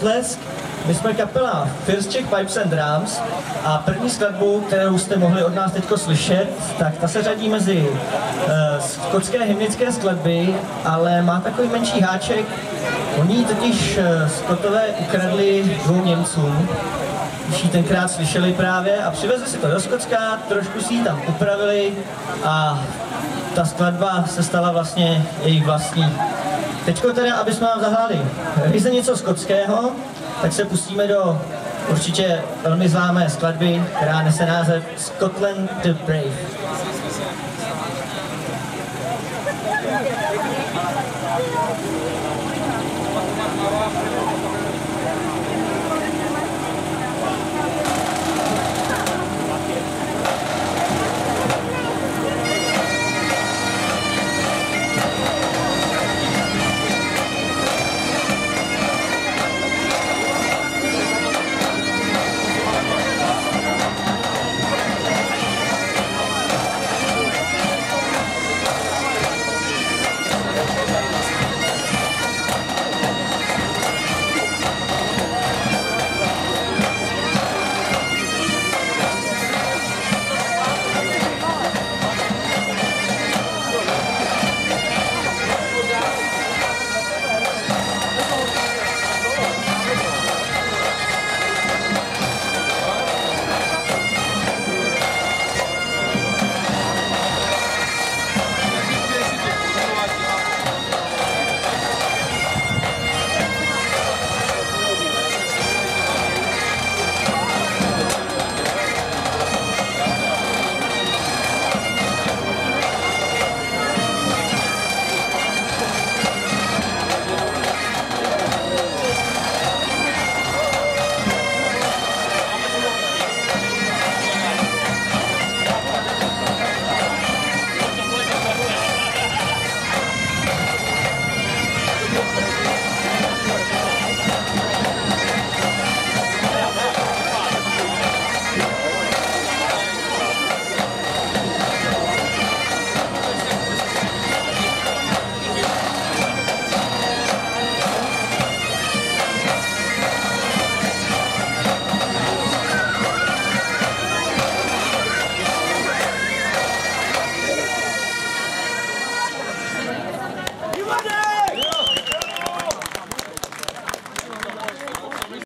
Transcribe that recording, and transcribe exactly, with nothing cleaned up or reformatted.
potlesk. My jsme kapela First Czech Pipes and Drums a první skladbu, kterou jste mohli od nás teďko slyšet, tak ta se řadí mezi uh, skotské hymnické skladby, ale má takový menší háček. Oni totiž uh, Skotové ukradli dvou Němcům, když ji tenkrát slyšeli právě a přivezli si to do Skotska, trošku si ji tam upravili a ta skladba se stala vlastně jejich vlastní. Teďko teda, aby jsme vám zahráli ryze něco skotského, tak se pustíme do určitě velmi známé skladby, která nese název Scotland the Brave.